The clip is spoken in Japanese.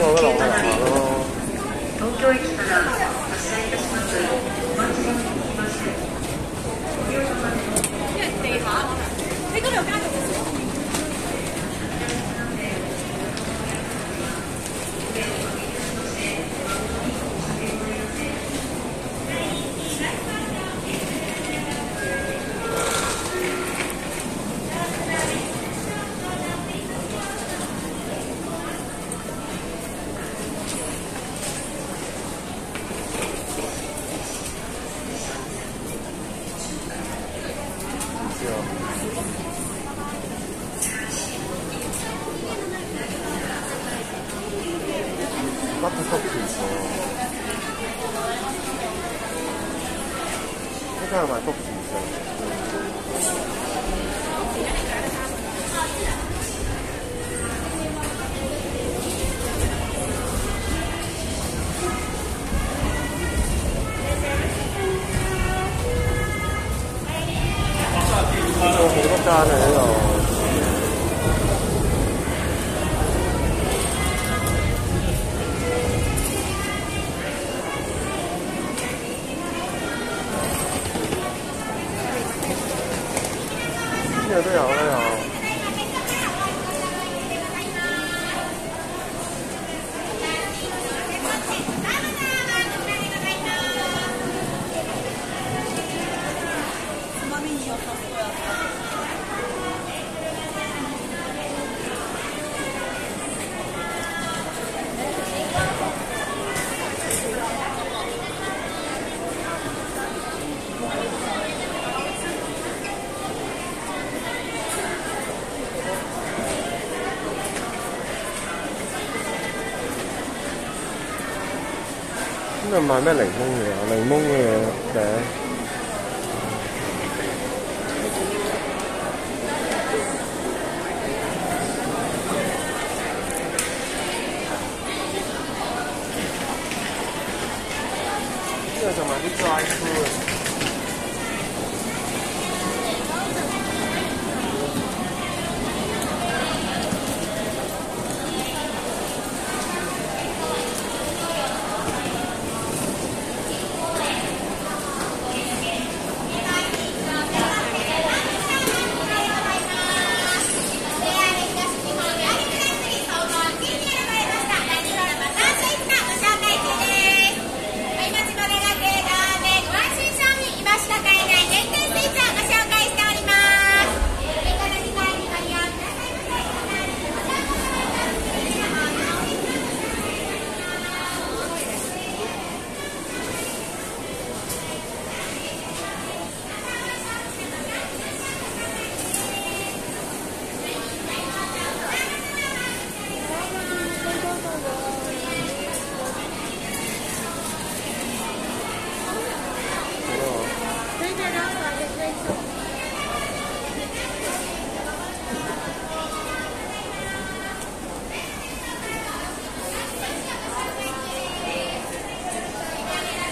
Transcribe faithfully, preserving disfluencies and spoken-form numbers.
我覺得落下落下咯。 東京駅から発車いたします。お待ちになっていまして。ご利用様で。因為地下可能，你嗰度有加咗。 バットストップ있어。색깔을 많이 꺾을 수 있어요. 좀 무겁다 하네요. nhiều都有啦又。咁就賣咩檸檬嘅？檸檬嘅餅。